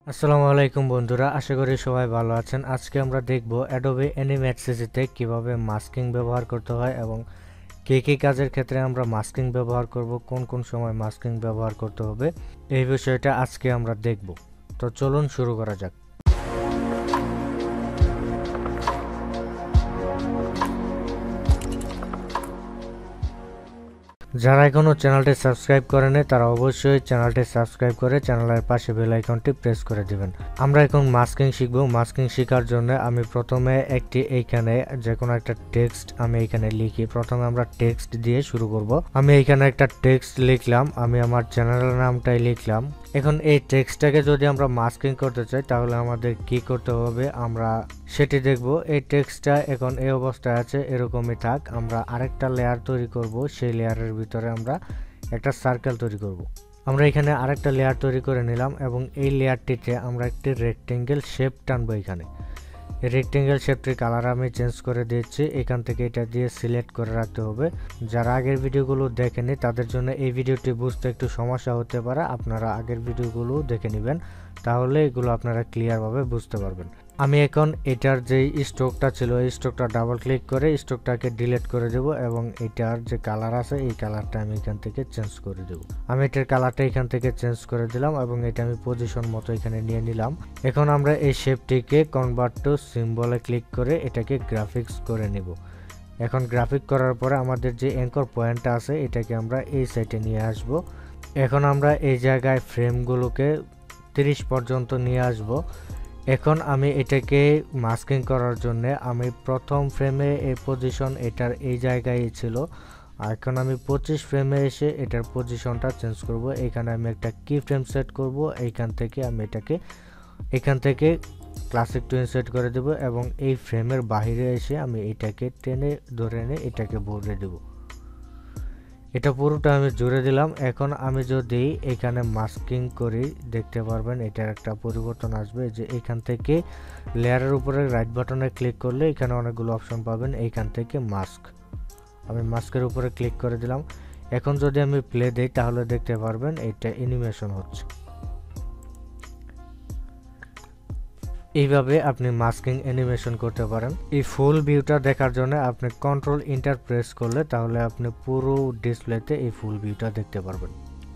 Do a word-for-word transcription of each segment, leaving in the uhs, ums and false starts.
আসসালামু আলাইকুম বন্ধুরা, আশা করি সবাই ভালো আছেন। আজকে আমরা দেখব অ্যাডোবে অ্যানিমেট সিসিতে কিভাবে মাস্কিং ব্যবহার করতে হয় এবং কী কী কাজের ক্ষেত্রে আমরা মাস্কিং ব্যবহার করব, কোন কোন সময় মাস্কিং ব্যবহার করতে হবে, এই বিষয়টা আজকে আমরা দেখব। তো চলুন শুরু করা যাক। যারা এখনো চ্যানেলটি সাবস্ক্রাইব করেনি তারা অবশ্যই চ্যানেলটি সাবস্ক্রাইব করে চ্যানেলের পাশে বেল আইকনটি প্রেস করে দিবেন। আমরা এখন মাস্কিং শিখব। মাস্কিং শেখার জন্য আমি প্রথমে একটি এইখানে যে কোনো একটা টেক্সট আমি এখানে লিখি। প্রথমে আমরা টেক্সট দিয়ে শুরু করব। আমি এইখানে একটা টেক্সট লিখলাম, আমি আমার চ্যানেলের নামটাই লিখলাম। এখন এই টেক্সটটাকে যদি আমরা মাস্কিং করতে চাই তাহলে আমাদের কি করতে হবে আমরা সেটি দেখব। এই টেক্সটটা এখন এই অবস্থায় আছে, এরকমই থাক। আমরা আরেকটা লেয়ার তৈরি করব, সেই লেয়ারের ভিতরে আমরা একটা সার্কেল তৈরি করব। আমরা এখানে আরেকটা লেয়ার তৈরি করে নিলাম এবং এই লেয়ারটিতে আমরা একটি রেক্টেঙ্গেল শেপ টানবো। এখানে এই রেক্টেঙ্গেল শেপটির কালার আমি চেঞ্জ করে দিচ্ছি। এখান থেকে এটা দিয়ে সিলেক্ট করে রাখতে হবে। যারা আগের ভিডিওগুলো দেখেনি তাদের জন্য এই ভিডিওটি বুঝতে একটু সমস্যা হতে পারে। আপনারা আগের ভিডিওগুলো দেখে নেবেন, তাহলে এগুলো আপনারা ক্লিয়ারভাবে বুঝতে পারবেন। আমি এখন এটার যে স্ট্রোকটা ছিল এই স্ট্রোকটা ডাবল ক্লিক করে স্ট্রোকটাকে ডিলিট করে দেব এবং এটার যে কালার আছে এই কালারটা আমি এখান থেকে চেঞ্জ করে দেব। আমি এটার কালারটা এখান থেকে চেঞ্জ করে দিলাম এবং এটা আমি পজিশন মতো এখানে নিয়ে নিলাম। এখন আমরা এই শেপটিকে কনভার্ট টু সিম্বলে ক্লিক করে এটাকে গ্রাফিক্স করে নিব। এখন গ্রাফিক করার পরে আমাদের যে অ্যাঙ্কর পয়েন্টটা আছে এটাকে আমরা এই সাইডে নিয়ে আসব। এখন আমরা এই জায়গায় ফ্রেমগুলোকে তিরিশ পর্যন্ত নিয়ে আসব। এখন আমি এটাকে মাস্কিং করার জন্য আমি প্রথম ফ্রেমে এই পজিশন এটার এই জায়গায় ছিল, আর এখন আমি পঁচিশ ফ্রেমে এসে এটার পজিশনটা চেঞ্জ করব। এখানে আমি একটা কি ফ্রেম সেট করব। এইখান থেকে আমি এটাকে এখান থেকে ক্লাসিক টু সেট করে দেব এবং এই ফ্রেমের বাইরে এসে আমি এটাকে টেনে ধরে এনে এটাকে ভরে দেব। এটা পুরোটা আমি জুড়ে দিলাম। এখন আমি যদি এখানে মাস্কিং করি দেখতে পারবেন এটার একটা পরিবর্তন আসবে, যে এখান থেকে লেয়ারের উপরে রাইট বাটনে ক্লিক করলে এখানে অনেকগুলো অপশন পাবেন। এইখান থেকে মাস্ক, আমি মাস্কের উপরে ক্লিক করে দিলাম। এখন যদি আমি প্লে দেই তাহলে দেখতে পারবেন এটা অ্যানিমেশন হচ্ছে। এইভাবে আপনি মাস্কিং অ্যানিমেশন করতে পারেন। এই ফুল ভিউটা দেখার জন্য আপনি কন্ট্রোল এন্টার প্রেস করলে তাহলে আপনি পুরো ডিসপ্লেতে এই ফুল ভিউটা দেখতে পারবেন।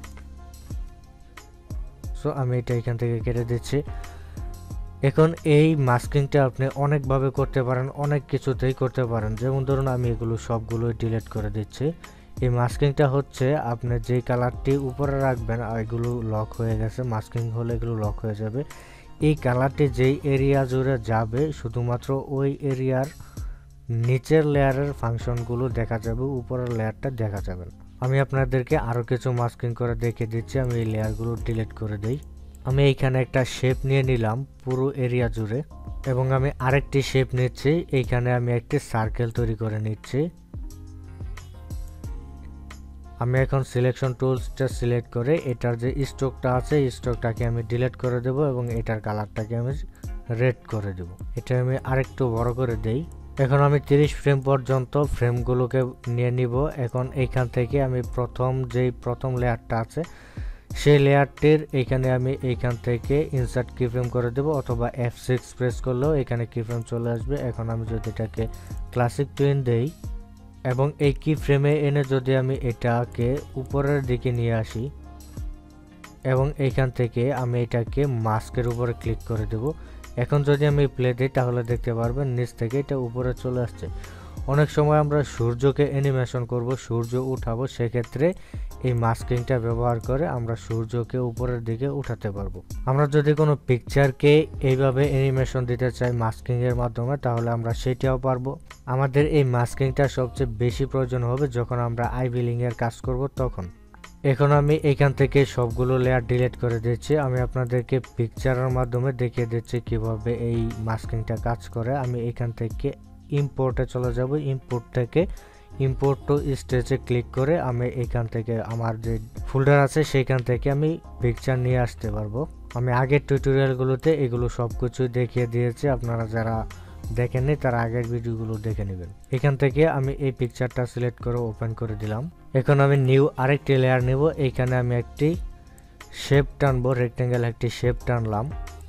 সো আমি এটা এখান থেকে কেটে দিচ্ছি। এখন এই মাস্কিংটা আপনি অনেকভাবে করতে পারেন, অনেক কিছুতেই করতে পারেন। যেমন ধরুন আমি এগুলো সবগুলোই ডিলিট করে দিচ্ছি। এই মাস্কিংটা হচ্ছে আপনি যে কালারটি উপরে রাখবেন এগুলো লক হয়ে গেছে, মাস্কিং হলে এগুলো লক হয়ে যাবে। এই কালারটি যেই এরিয়া জুড়ে যাবে শুধুমাত্র ওই এরিয়ার নিচের লেয়ারের ফাংশনগুলো দেখা যাবে, উপরের লেয়ারটা দেখা যাবে না। আমি আপনাদেরকে আরও কিছু মাস্কিং করে দেখিয়ে দিচ্ছি। আমি এই লেয়ারগুলো ডিলিট করে দিই। আমি এইখানে একটা শেপ নিয়ে নিলাম পুরো এরিয়া জুড়ে এবং আমি আরেকটি শেপ নিচ্ছি। এইখানে আমি একটি সার্কেল তৈরি করে নিচ্ছি। আমি এখন সিলেকশন টুলসটা সিলেক্ট করে এটার যে স্ট্রোকটা আছে এই স্ট্রোকটাকে আমি ডিলিট করে দেব এবং এটার কালারটাকে আমি রেড করে দেব। এটা আমি আরেকটু বড় করে দেই। এখন আমি তিরিশ ফ্রেম পর্যন্ত ফ্রেমগুলোকে নিয়ে নিব। এখন এইখান থেকে আমি প্রথম যেই প্রথম লেয়ারটা আছে সেই লেয়ারটির এখানে আমি এইখান থেকে ইনসার্ট কিফ্রেম করে দেব অথবা এফ সিক্স প্রেস করলেও এখানে কিফ্রেম চলে আসবে। এখন আমি যদি এটাকে ক্লাসিক টুইন দেই এবং এই কি ফ্রেমে এনে যদি আমি এটাকে উপরের দিকে নিয়ে আসি এবং এইখান থেকে আমি এটাকে মাস্কের উপরে ক্লিক করে দেব। এখন যদি আমি প্লে দিই তাহলে দেখতে পারবেন নিচ থেকে এটা উপরে চলে আসছে। অনেক সময় আমরা সূর্যকে অ্যানিমেশন করব, সূর্য উঠাবো, সেক্ষেত্রে এই মাস্কিংটা ব্যবহার করে আমরা সূর্যকে উপরের দিকে উঠাতে পারবো। আমরা যদি কোনো পিকচারকে এইভাবে অ্যানিমেশন দিতে চাই মাস্কিং এর মাধ্যমে তাহলে আমরা সেটাও পারবো। আমাদের এই মাস্কিংটা সবচেয়ে বেশি প্রয়োজন হবে যখন আমরা আই বিলিং এর কাজ করব তখন। এখন আমি এখান থেকে সবগুলো লেয়ার ডিলিট করে দিচ্ছি। আমি আপনাদেরকে পিকচারের মাধ্যমে দেখিয়ে দিচ্ছি কিভাবে এই মাস্কিংটা কাজ করে। আমি এখান থেকে ইম্পোর্টে চলে যাব। ইম্পোর্ট থেকে ইম্পোর্ট টু স্টেজে ক্লিক করে আমি এখান থেকে আমার যে ফোল্ডার আছে সেখান থেকে আমি পিকচার নিয়ে আসতে পারবো। আমি আগের টিউটোরিয়ালগুলোতে এগুলো সব কিছুই দেখিয়ে দিয়েছি, আপনারা যারা দেখেননি তারা আগের ভিডিওগুলো দেখে নেবেন। এখান থেকে আমি এই পিকচারটা সিলেক্ট করে ওপেন করে দিলাম। এখন আমি নিউ আরেকটি লেয়ার নেব। এইখানে আমি একটি শেপ টানবো, রেক্টেঙ্গেল একটি শেপ টানলাম।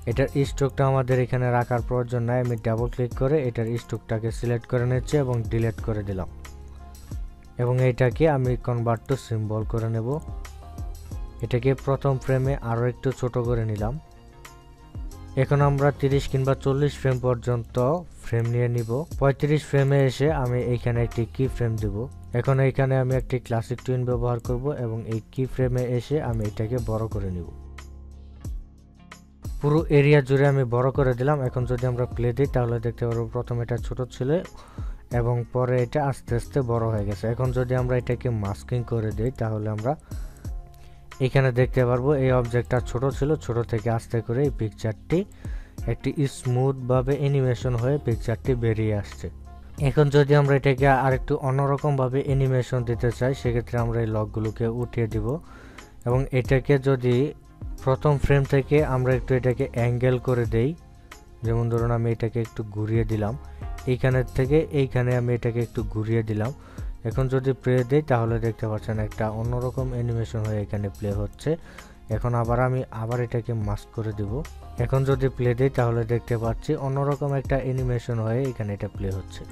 এটার স্ট্রোকটা আমাদের এখানে রাখার প্রয়োজন নাই, আমি ডাবল ক্লিক করে এটার স্ট্রোকটাকে সিলেক্ট করে নিচ্ছি এবং ডিলিট করে দিলাম এবং এটাকে আমি কনভার্ট টু সিম্বল করে নেব। এটাকে প্রথম ফ্রেমে আরও একটু ছোট করে নিলাম। এখন আমরা তিরিশ কিংবা চল্লিশ ফ্রেম পর্যন্ত ফ্রেম নিয়ে নিব। পঁয়ত্রিশ ফ্রেমে এসে আমি এইখানে একটি কি ফ্রেম দেব। এখন এইখানে আমি একটি ক্লাসিক টুইন ব্যবহার করব এবং এই কি ফ্রেমে এসে আমি এটাকে বড় করে নিব। পুরো এরিয়া জুড়ে আমি বড় করে দিলাম। এখন যদি আমরা প্লে দিই তাহলে দেখতে পারবো প্রথমে এটা ছোট ছিল এবং পরে এটা আস্তে আস্তে বড় হয়ে গেছে। এখন যদি আমরা এটাকে মাস্কিং করে দিই তাহলে আমরা এখানে দেখতে পারবো এই অবজেক্টটা ছোট ছিল, ছোট থেকে আস্তে করে এই পিকচারটি একটি স্মুথ ভাবে অ্যানিমেশন হয়ে পিকচারটি বেরিয়ে আসছে। এখন যদি আমরা এটাকে আরেকটু অন্যরকম ভাবে অ্যানিমেশন দিতে চাই সেক্ষেত্রে আমরা এই লকগুলোকে উঠিয়ে দিব এবং এটাকে যদি প্রথম ফ্রেম থেকে আমরা একটু এটাকে অ্যাঙ্গেল করে দেই, যেমন ধরুন আমি এটাকে একটু ঘুরিয়ে দিলাম, এইখানের থেকে এইখানে আমি এটাকে একটু ঘুরিয়ে দিলাম। এখন যদি প্লে দেই তাহলে দেখতে পাচ্ছেন একটা অন্যরকম অ্যানিমেশন হয়ে এখানে প্লে হচ্ছে। এখন আবার আমি আবার এটাকে মাস্ক করে দিব। এখন যদি প্লে দেই তাহলে দেখতে পাচ্ছি অন্যরকম একটা অ্যানিমেশন হয়ে এখানে এটা প্লে হচ্ছে।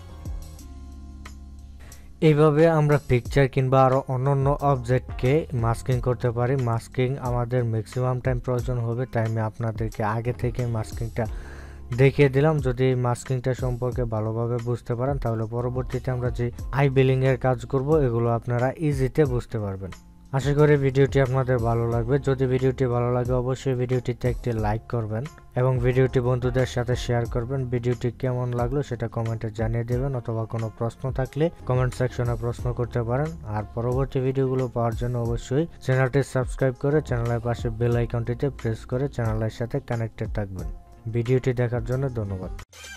এইভাবে আমরা পিকচার কিংবা আরো অন্যান্য অবজেক্টকে মাস্কিং করতে পারি। মাস্কিং আমাদের ম্যাক্সিমাম টাইম প্রয়োজন হবে, তাই আমি আপনাদেরকে আগে থেকে মাস্কিংটা দেখিয়ে দিলাম। যদি এই মাস্কিংটা সম্পর্কে ভালোভাবে বুঝতে পারেন তাহলে পরবর্তীতে আমরা যে আই বিলিং এর কাজ করব এগুলো আপনারা ইজিতে বুঝতে পারবেন। আশা করি ভিডিওটি আপনাদের ভালো লাগবে। যদি ভিডিওটি ভালো লাগে অবশ্যই ভিডিওটিতে একটি লাইক করবেন এবং ভিডিওটি বন্ধুদের সাথে শেয়ার করবেন। ভিডিওটি কেমন লাগলো সেটা কমেন্টে জানিয়ে দেবেন অথবা কোনো প্রশ্ন থাকলে কমেন্ট সেকশনে প্রশ্ন করতে পারেন। আর পরবর্তী ভিডিওগুলো পাওয়ার জন্য অবশ্যই চ্যানেলটি সাবস্ক্রাইব করে চ্যানেলের পাশে বেল আইকনটিতে প্রেস করে চ্যানেলের সাথে কানেক্টেড থাকবেন। ভিডিওটি দেখার জন্য ধন্যবাদ।